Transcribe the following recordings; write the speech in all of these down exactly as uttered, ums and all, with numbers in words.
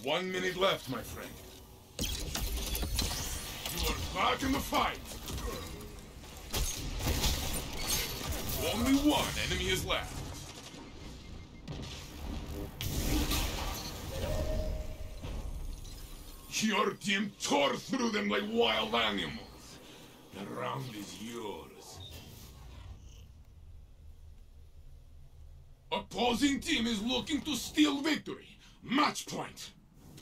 One minute left, my friend. You are back in the fight. Only one enemy is left. Your team tore through them like wild animals. The round is yours. Opposing team is looking to steal victory. Match point.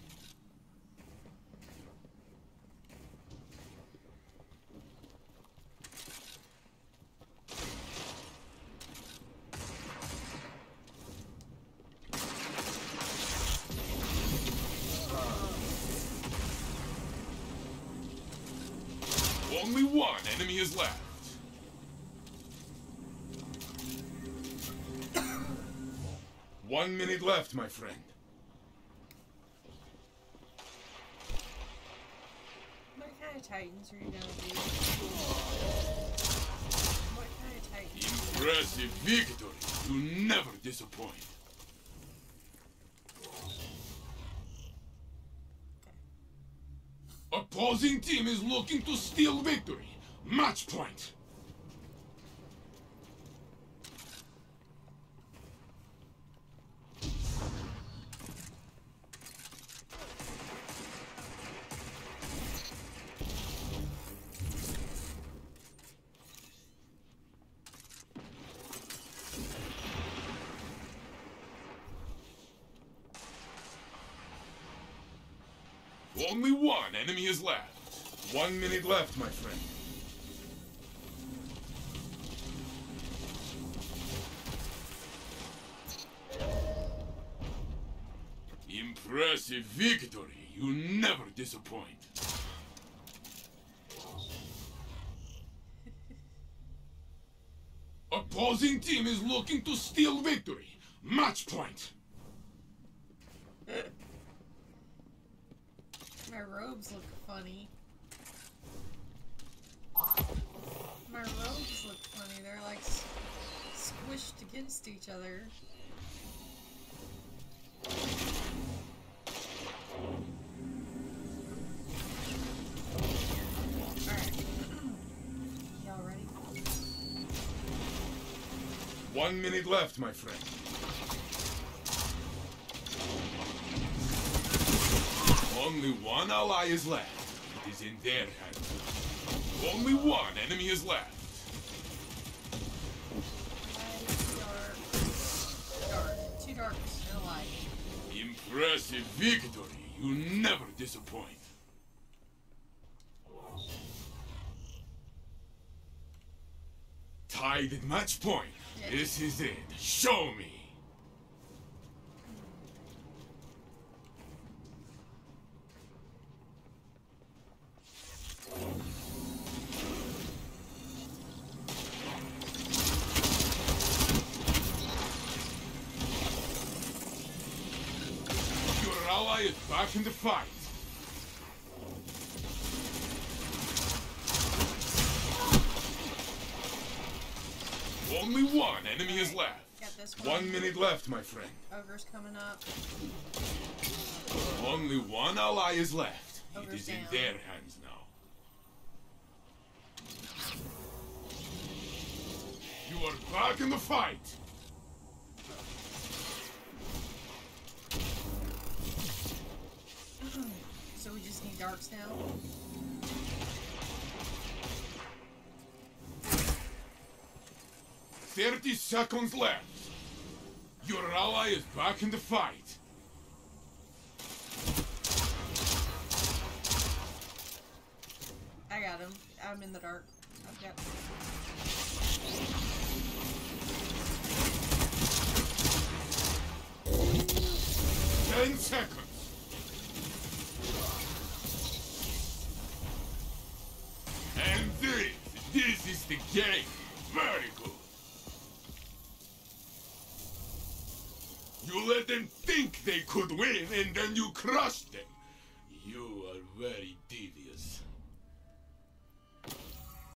Only one enemy is left. One minute left, my friend. What kind of Titans are you gonna do? What kind of Titans? Impressive victory. You never disappoint. Opposing team is looking to steal victory. Match point. Only one enemy is left. One minute left, my friend. Impressive victory. You never disappoint. Opposing team is looking to steal victory. Match point. My robes look funny. My robes look funny. They're like s squished against each other. Alright. Y'all ready? One minute left, my friend. Only one ally is left. It is in their hands. Only one enemy is left. Dark. Dark. Too dark. No light. Impressive victory. You never disappoint. Tied at match point. Yeah. This is it. Show me. Ally is back in the fight. Only one enemy is left. Got this one. One minute left, my friend. Ogre's coming up. Only one ally is left. Ogre's it is down. in their hands now. You are back in the fight. So we just need darks now? Thirty seconds left. Your ally is back in the fight. I got him. I'm in the dark. I've got Ten seconds. And this, this is the game. Very good. You let them think they could win, and then you crushed them. You are very